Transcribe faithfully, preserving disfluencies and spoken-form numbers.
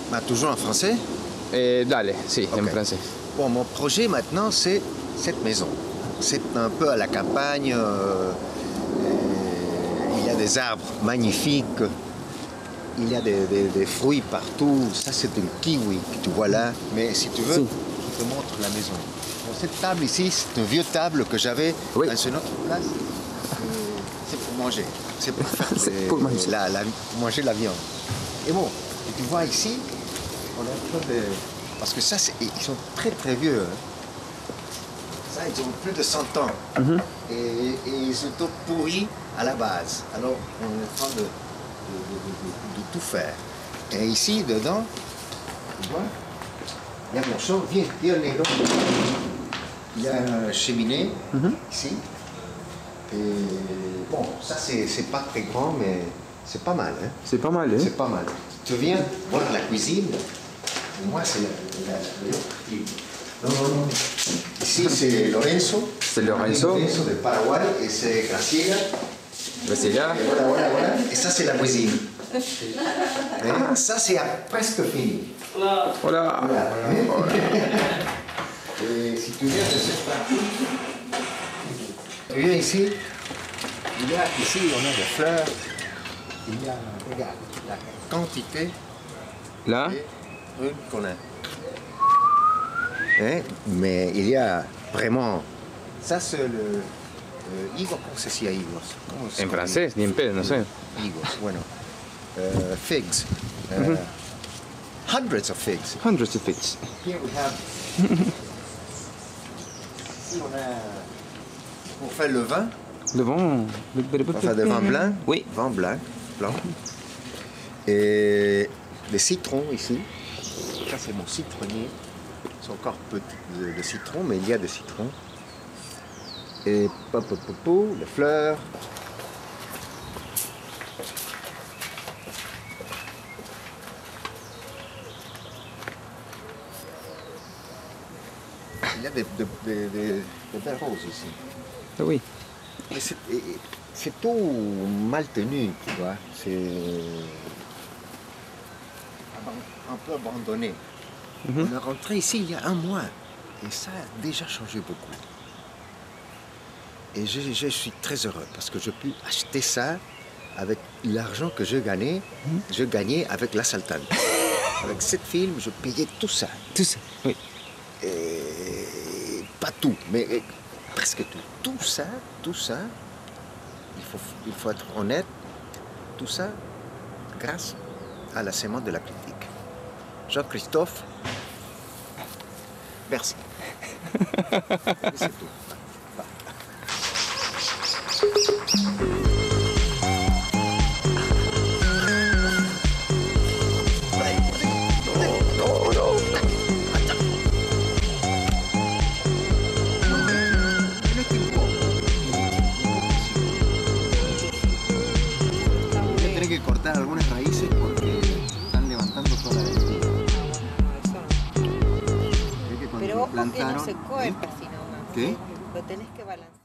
Bah, toujours en français? Eh, dale, si, Ok. en français. Bon, mon projet maintenant, c'est cette maison. C'est un peu à la campagne. euh, et il y a des arbres magnifiques. Il y a des, des- des fruits partout. Ça, c'est un kiwi que tu vois là. Mais si tu veux, Si. je te montre la maison. Bon, cette table ici, c'est une vieille table que j'avais Oui. dans une autre place. Euh, C'est pour manger. C'est pour faire C'est des- pour manger. La, la- pour manger la viande. Et bon, et tu vois ici, on a un peu de... Parce que ça, c'est- ils sont très très vieux. hein. Ça, ils ont plus de cent ans. Mhm. et, et ils sont tous pourris à la base. Alors, on est en train de, de, de- de- de tout faire. Et ici, dedans, tu vois, il y a mon chaud. Viens, viens, Nélo. Il y a une cheminée, Mhm. ici. Et bon, ça, c'est c'est pas très grand, mais c'est pas mal. Hein. C'est pas mal, hein? C'est pas mal. Tu viens voir la cuisine. Et moi, c'est la, la, la- Non, non, non. Ici, c'est Lorenzo. C'est Lorenzo. Lorenzo de Paraguay. Et c'est Graciela. Graciela. Et voilà, voilà, voilà. Et ça, c'est la cuisine. Et ça, c'est presque fini. Hola. Voilà. Et si tu viens de cette partie, tu viens ici, il y a ici, on a des fleurs. Il y a, regarde, la quantité Là? de prunes qu'on a. Hein? Mais il y a vraiment. Ça, c'est le. Euh, higos, ¿cómo se decía higos? ¿Cómo se En llama? francés, ni en pedo, no sé. Higos, bueno. Uh, figs. Uh, Hundreds of figs. Hundreds of figs. Here we have. Ici, on a. Pour faire le vin, Le vent. on fait des vins blancs. Oui. Vin blanc. blanc. Et des citrons ici. Ça, c'est mon citronnier. C'est encore petit de, de citron, mais il y a des citrons. Et pop, pop, pop, pop, les fleurs. Il y a des, des, des, des, des belles roses ici. Ah oui. Mais c'est, et- et c'est tout mal tenu, tu vois. C'est aban- un peu abandonné. Mhm. On est rentré ici il y a un mois et ça a déjà changé beaucoup. Et je, je suis très heureux parce que je peux acheter ça avec l'argent que je gagnais, je gagnais avec la Sultane. Avec cette film, je payais tout ça. Tout ça. Oui. Et pas tout, mais eh, presque tout. Tout ça, tout ça, il faut, il faut être honnête, tout ça grâce à la sémence de la critique. Jean-Christophe, merci. Et c'est tout. Tiene que cortar algunas raíces porque están levantando toda la espiga. Ve que cuando Pero lo ojo que no plantaron, se ¿eh? corta, sino más. ¿Qué? Lo tenés que balancear.